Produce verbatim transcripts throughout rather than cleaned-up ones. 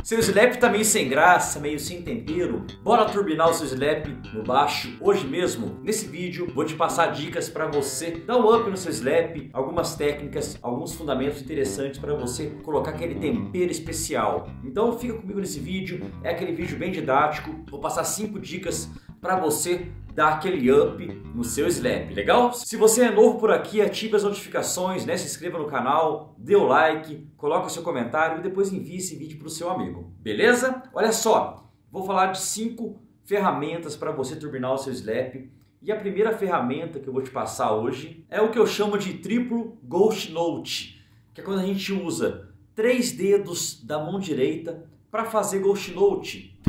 Seu slap tá meio sem graça, meio sem tempero? Bora turbinar o seu slap no baixo hoje mesmo? Nesse vídeo vou te passar dicas para você dar um up no seu slap, algumas técnicas, alguns fundamentos interessantes para você colocar aquele tempero especial. Então fica comigo nesse vídeo, é aquele vídeo bem didático, vou passar cinco dicas para você dar aquele up no seu slap, legal? Se você é novo por aqui, ative as notificações, né? Se inscreva no canal, dê o like, coloque o seu comentário e depois envie esse vídeo para o seu amigo, beleza? Olha só, vou falar de cinco ferramentas para você turbinar o seu slap. E a primeira ferramenta que eu vou te passar hoje é o que eu chamo de triplo ghost note, que é quando a gente usa três dedos da mão direita para fazer ghost note.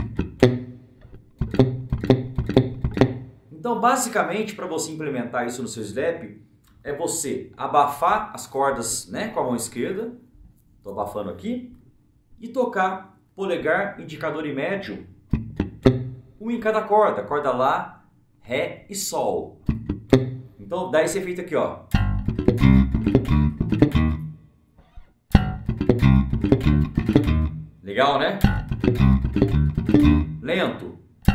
Então, basicamente, para você implementar isso no seu slap, é você abafar as cordas, né, com a mão esquerda, estou abafando aqui, e tocar polegar, indicador e médio, um em cada corda, corda Lá, Ré e Sol. Então, dá esse efeito aqui, ó. Legal, né? Lento.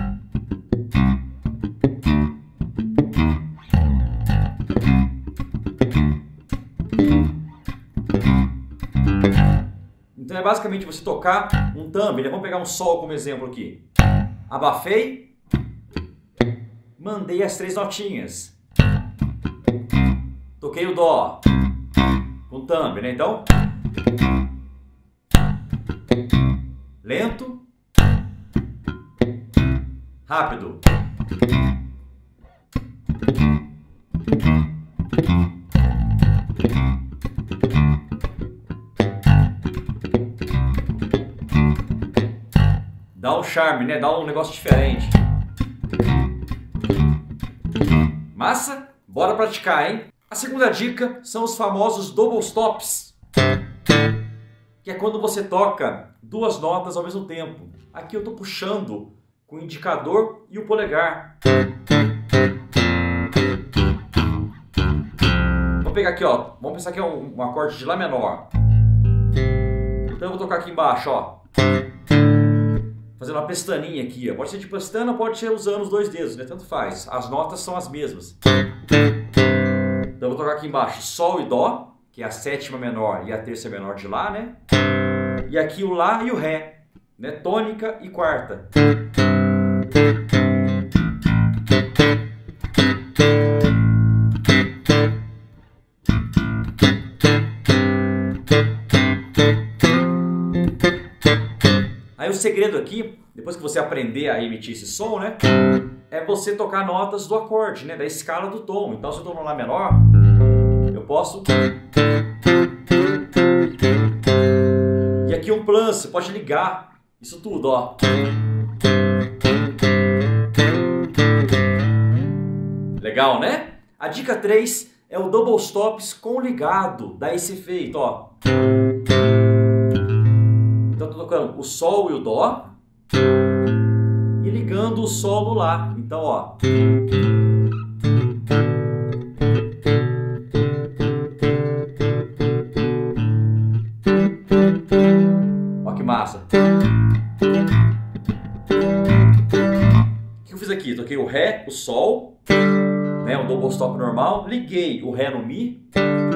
Então é basicamente você tocar um thumb, né? Vamos pegar um Sol como exemplo aqui. Abafei, mandei as três notinhas. Toquei o Dó com thumb, né? Então, lento, rápido. Dá um charme, né? Dá um negócio diferente. Massa? Bora praticar, hein? A segunda dica são os famosos double stops, que é quando você toca duas notas ao mesmo tempo. Aqui eu estou puxando com o indicador e o polegar. Vou pegar aqui, ó. Vamos pensar que é um, um acorde de Lá menor. Então eu vou tocar aqui embaixo, ó. Fazendo uma pestaninha aqui, ó. Pode ser de pestana, pode ser usando os dois dedos, né? Tanto faz. As notas são as mesmas. Então eu vou tocar aqui embaixo Sol e Dó, que é a sétima menor e a terça menor de Lá, né? E aqui o Lá e o Ré, né? Tônica e quarta. Aí o segredo aqui, depois que você aprender a emitir esse som, né, é você tocar notas do acorde, né, da escala do tom. Então se eu estou no Lá menor, eu posso... E aqui um plus, você pode ligar isso tudo, ó. Legal, né? A dica três é o double stops com ligado, dá esse efeito, ó. Então estou tocando o Sol e o Dó e ligando o Sol no Lá. Então, ó. Ó que massa. O que eu fiz aqui? Toquei o Ré, o Sol, né, o double stop normal, liguei o Ré no Mi.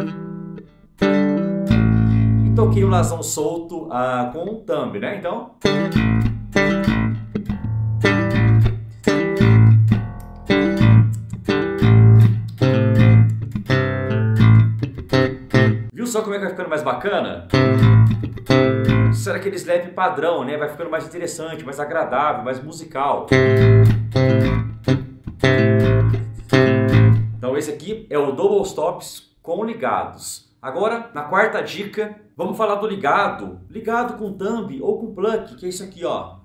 Toquei o Lazão solto ah, com um thumb, né? Então... Viu só como é que vai ficando mais bacana? Isso era aquele slap padrão, né? Vai ficando mais interessante, mais agradável, mais musical. Então esse aqui é o double stops com ligados. Agora, na quarta dica, vamos falar do ligado. Ligado com thumb ou com pluck, que é isso aqui, ó.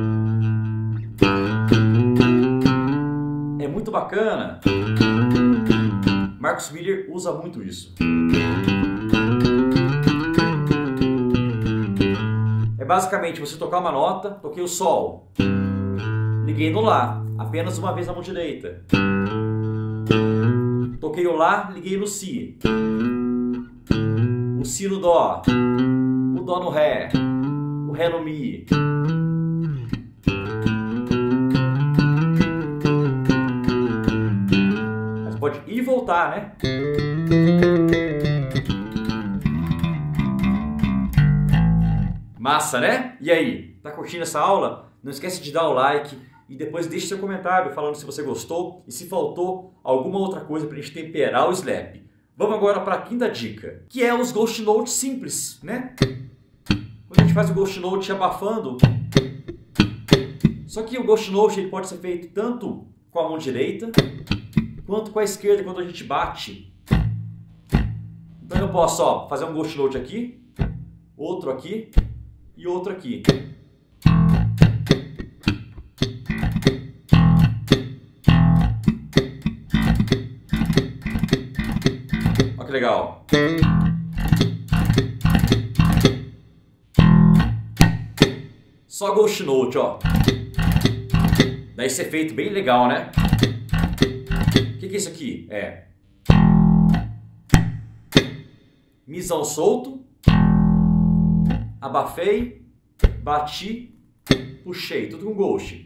É muito bacana. Marcus Miller usa muito isso. É basicamente você tocar uma nota, toquei o Sol, liguei no Lá, apenas uma vez na mão direita. Toquei o Lá, liguei no Si. O Si no Dó, o Dó no Ré, o Ré no Mi. Mas pode ir e voltar, né? Massa, né? E aí, tá curtindo essa aula? Não esquece de dar o like e depois deixe seu comentário falando se você gostou e se faltou alguma outra coisa pra gente temperar o slap. Vamos agora para a quinta dica, que é os Ghost Notes simples, né? Quando a gente faz o Ghost Note abafando, só que o Ghost Note ele pode ser feito tanto com a mão direita quanto com a esquerda quando a gente bate. Então eu posso ó, fazer um Ghost Note aqui, outro aqui e outro aqui. Olha que legal. Só Ghost Note, ó. Dá esse efeito bem legal, né? O que, que é isso aqui? É Mizão solto, abafei, bati, puxei, tudo com Ghost.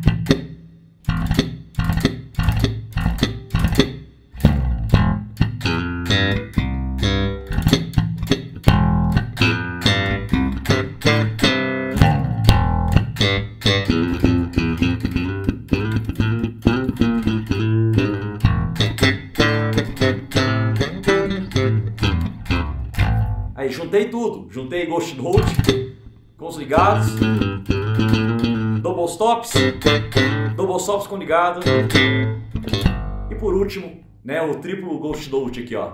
Aí juntei tudo, juntei Ghost Note com os ligados, double stops, double stops com ligado e por último, né, o triplo Ghost Note aqui, ó.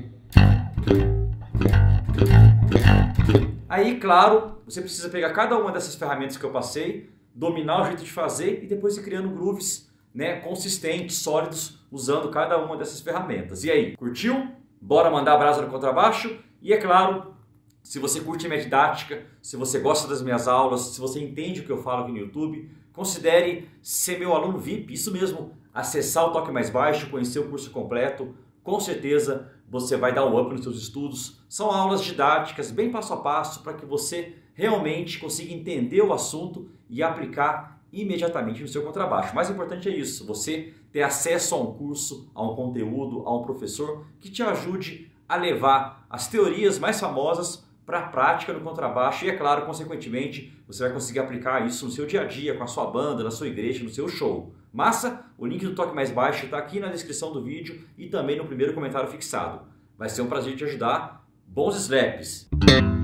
Aí, claro, você precisa pegar cada uma dessas ferramentas que eu passei, dominar o jeito de fazer e depois ir criando grooves, né, consistentes, sólidos, usando cada uma dessas ferramentas. E aí, curtiu? Bora mandar a brasa no contrabaixo? E é claro, se você curte a minha didática, se você gosta das minhas aulas, se você entende o que eu falo aqui no YouTube, considere ser meu aluno V I P, isso mesmo, acessar o Toque Mais Baixo, conhecer o curso completo, com certeza você vai dar um up nos seus estudos. São aulas didáticas, bem passo a passo, para que você realmente consiga entender o assunto e aplicar imediatamente no seu contrabaixo. O mais importante é isso, você ter acesso a um curso, a um conteúdo, a um professor que te ajude a levar as teorias mais famosas para a prática no contrabaixo e, é claro, consequentemente, você vai conseguir aplicar isso no seu dia a dia, com a sua banda, na sua igreja, no seu show. Massa? O link do Toque Mais Baixo está aqui na descrição do vídeo e também no primeiro comentário fixado. Vai ser um prazer te ajudar. Bons slaps!